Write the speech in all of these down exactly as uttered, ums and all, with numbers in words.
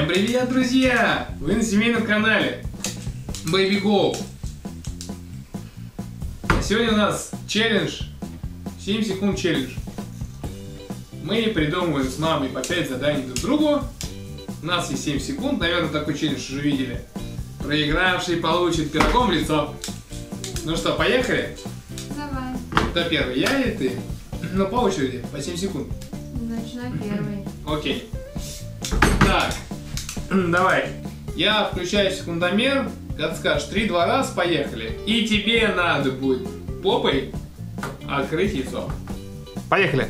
Всем привет, друзья! Вы на семейном канале Baby Go. А сегодня у нас челлендж, семь секунд челлендж. Мы придумываем с мамой по пять заданий друг другу. У нас есть семь секунд, наверное, такой челлендж уже видели. Проигравший получит пирогом в лицо. Ну что, поехали? Давай. Кто первый, я или ты? Ну, по очереди, по семь секунд. Начинай первый. Окей. Так, давай. Я включаю секундомер. Когда ты скажешь три-два раз, поехали. И тебе надо будет попой открыть яйцо. Поехали.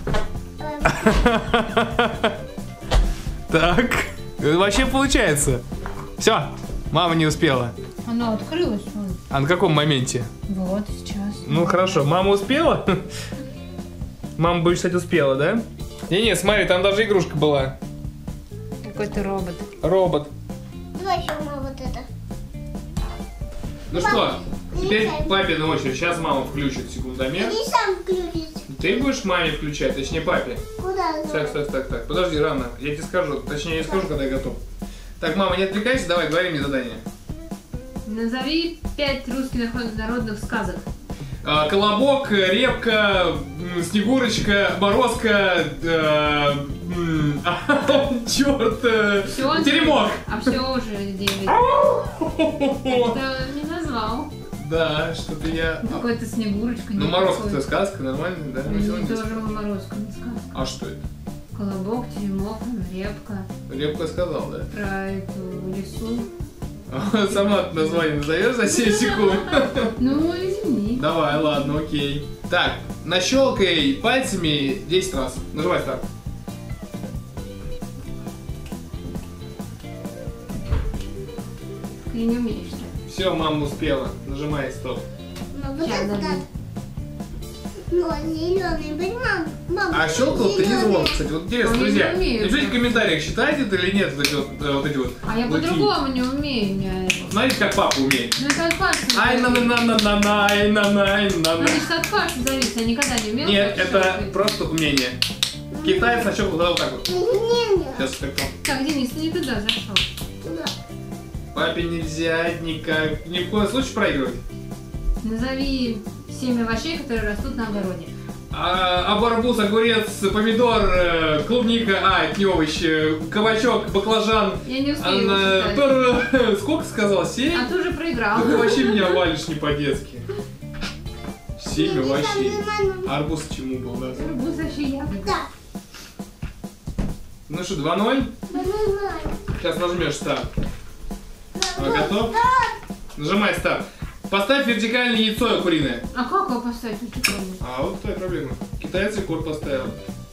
Так, вообще получается. Все, мама не успела. Оно открылось. Вон. А на каком моменте? Вот, сейчас. Ну хорошо, мама успела? Мама бы, кстати, успела, да? Не-не, смотри, там даже игрушка была. Какой-то робот. Робот. Давай еще мама вот это. Ну что, теперь папе на очередь. Сейчас мама включит секундомер. Иди сам включить. Ты будешь маме включать, точнее папе. Куда? Так, так, так, так. Подожди, рано. Я тебе скажу. Точнее, я скажу, когда я готов. Так, мама, не отвлекайся, давай, говори мне задание. Назови пять русских народных сказок. А, Колобок, Репка, Снегурочка, Морозко, э, черт, э, Всё, Теремок. А все уже девять. Что не назвал. Да, что-то я... Какой-то Снегурочка. Ну, Морозко-то сказка, нормально, да? Мне тоже Морозко не сказка. А что это? Колобок, Теремок, Репка. Репка сказал, да? Про эту лису. Сама название назовешь за семь секунд. Ну, извини. Давай, ладно, окей. Так, нащелкай пальцами десять раз. Нажимай старт. Ты не умеешь. Все, мама успела. Нажимай стоп. Ну, вот Сейчас, это Давид. да. Ну, зеленый, понимаешь? Мама, А щелкал ты не звон, кстати. Вот интересно, Он не друзья, умеет. напишите в комментариях, считаете это или нет, вот эти вот, э, вот эти вот. А я лучи. по-другому не умею. меня это. Смотрите, как папа умеет. Ну это от Паши. Ай на на на на на на ай на на ай на Ну на. это от Паши зависит, я никогда не умела. Нет, так это щелкать. просто умение. Китаец нащелкал вот так вот. Не-не-не. Сейчас как там. Так, Денис, ты не туда зашел. Туда. Папе нельзя никак, ни в коем случае проигрывать. Назови семь овощей, которые растут на огороде. А, арбуз, огурец, помидор, э, клубника, а, это не овощ, э, кабачок, баклажан. Я не успею его Она- считать. пр- Сколько сказал? Семь? А ты уже проиграл. Ты вообще меня валишь не по-детски. Семь Иди сам, овощей. нормально. Арбуз к чему был, да? Арбуз вообще ягода. Да. Ну что, два ноль? Да, нормально. Сейчас нажмешь старт. А, Да, готов? да. Нажимай старт. Поставь вертикальное яйцо куриное. А как его поставить вертикально? А вот твоя проблема. Китаец рекорд поставил.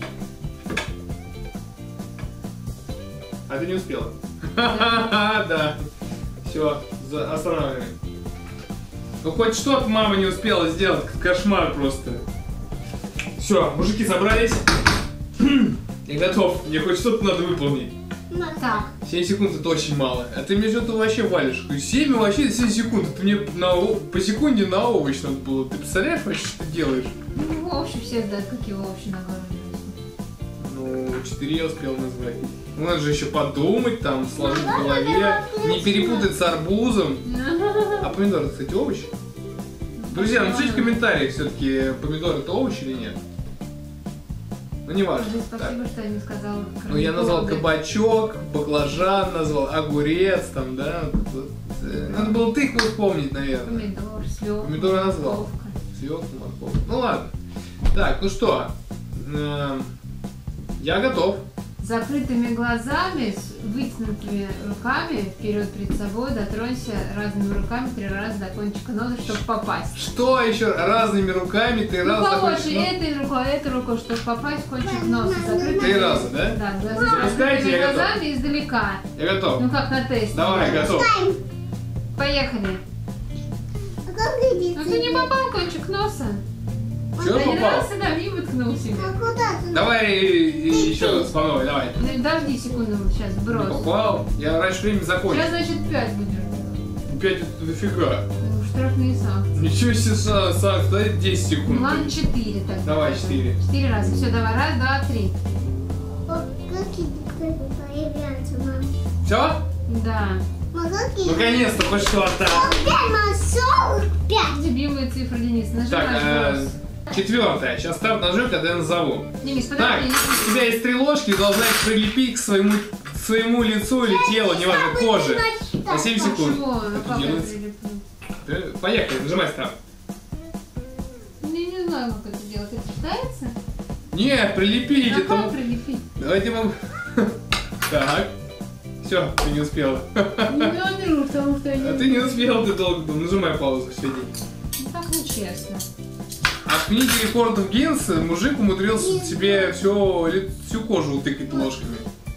А ты не успела. Да. Все, останавливаем. Ну хоть что-то мама не успела сделать. Кошмар просто. Все, мужики собрались. Я готов. Мне хоть что-то надо выполнить. Так, семь секунд это очень мало. А ты мне что-то вообще валишь. семь овощей за семь секунд. Это мне на, о- по секунде на овощ надо было. Ты представляешь вообще, что ты делаешь? ну овощи все знают, какие овощи на огороде растут. Ну, четыре я успел назвать. Ну, надо же еще подумать, там, сложить в голове. Не перепутать с арбузом. А помидор, это, кстати, овощ? Друзья, напишите в комментариях, все-таки помидор это овощ или нет. Ну, не важно. Скажи Так. спасибо, что я не сказала. Ну, я назвал кабачок. кабачок, баклажан назвал, огурец, там, да. Вот, э, надо было тыкву вспомнить, наверное. Помидор, свекла. Помидор я назвал. морковка. Свекла, морковка. Ну, ладно. Так, ну что. Эм, Я готов. Закрытыми глазами, с вытянутыми руками вперед перед собой дотронься разными руками три раза до кончика носа, чтобы попасть. Что еще разными руками ты Ну, раз получше закончишь? Ну, этой рукой, этой рукой, чтобы попасть в кончик носа. Закрытыми Три раза, да? Да, глаза, Запускайте, закрытыми я готов. глазами издалека. Я готов. Ну как на тесте. Давай, готов. Поехали. А как иди? Ну ты не попал в кончик носа. Чё Один попал? раз сюда и воткнул себе. А куда ты? Давай и- и еще раз по новой, давай. Ну, Подожди секунду, сейчас Не сброс. попал. Я раньше времени Сейчас, закончил. значит, пять будешь делать. Пять это дофига. Ну, штрафные санкции. Ничего себе, Са- Саш, дай десять секунд. Ну ладно, четыре тогда. Давай, четыре. Четыре раза. Все, давай. Раз, два, три. О, какие появляются, мам? Все? Да. Мам, какие? Наконец-то хоть что-то. Опять, мам, сорок пять. Любимые цифры Дениса. Так, Нажимаешь э, голос. четвертая. Сейчас старт нажмем, когда я назову. Денис, Так, подожди. у тебя есть три ложки, должна их прилепить к своему, к своему лицу или телу, неважно, коже. На семь секунд. Чего? Это Как я делается. прилеплю? Э, Поехали, нажимай старт. Я не знаю, как это делать. Это считается? Нет, прилепить. А это... как прилепить? Давайте вам... Так. Все, ты не успела. Не говорю, потому что я А не... ты не успел, ты долго. Нажимай паузу, все день. Ну, так нечестно. А в книге рекордов Гиннесса мужик умудрился себе всю, всю кожу утыкать ложками.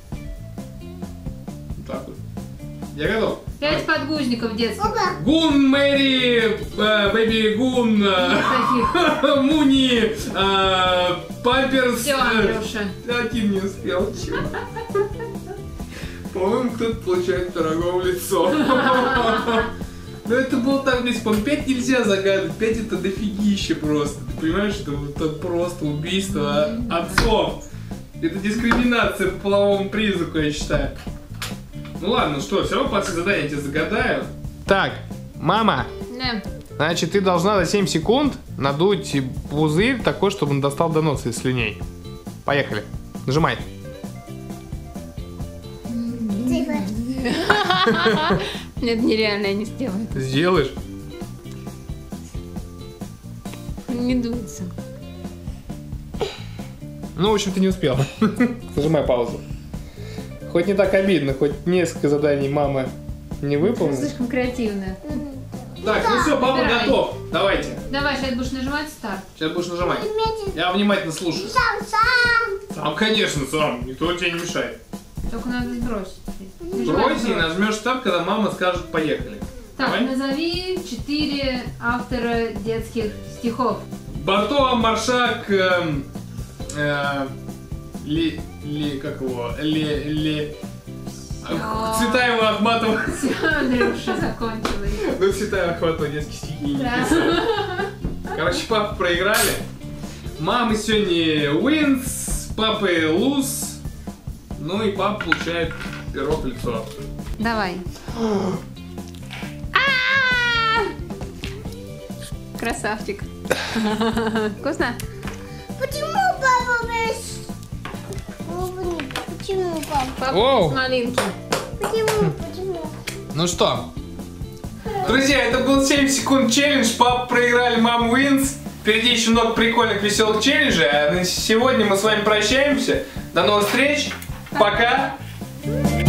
Вот так вот. Я готов. Пять подгузников детских. Опа. Гун, Мэри, э, Бэби Гун, э, Таких. Муни, э, Памперс. Все, э, Андрюша. Один не успел. Чё? По-моему, кто-то получает пирогом в лицо. Ну это было так близко. По-моему, пять нельзя загадывать. пять это дофигище просто. Ты понимаешь, что это просто убийство отцов. Это дискриминация по половому признаку, я считаю. Ну ладно, что, все равно по задание я тебе загадаю. Так, мама, Да. значит, ты должна за семь секунд надуть пузырь такой, чтобы он достал до носа из слюней. Поехали. Нажимай. Цифры. Нет, нереально, я не сделаю. Сделаешь? Не дуется. Ну, в общем, ты не успел. Нажимай паузу. Хоть не так обидно, хоть несколько заданий мама не выполнила. Слишком креативно. Так, ну все, папа Выбирай. готов. Давайте. Давай, сейчас будешь нажимать старт. Сейчас будешь нажимать. Вместе. Я внимательно слушаю. Сам, сам. Сам, конечно, сам. Никто тебе не мешает. Только надо сбросить. Нажимай Брось и «Сбрось». нажмешь старт, когда мама скажет «поехали». Так, Давай. назови четыре автора детских стихов. Барто, Маршак, эм, э, ли, ли, как его, ли, ли, Всё. Цветаева, Ахматова. Все, Андрюша, закончилась. Ну, Цветаева, Ахматова, детские стихи не Да. писала. Короче, папа проиграли. Мамы сегодня wins, папы lose. Ну и папа получает перо в лицо. Давай. Красавчик. Вкусно? Почему папа без... клубники? Почему папа? Папа Воу. с малинки. Почему? Почему? Ну что, друзья, это был семь секунд челлендж. Папа проиграли, мам wins. Впереди еще много прикольных, веселых челленджей. А на сегодня мы с вами прощаемся. До новых встреч. Пока.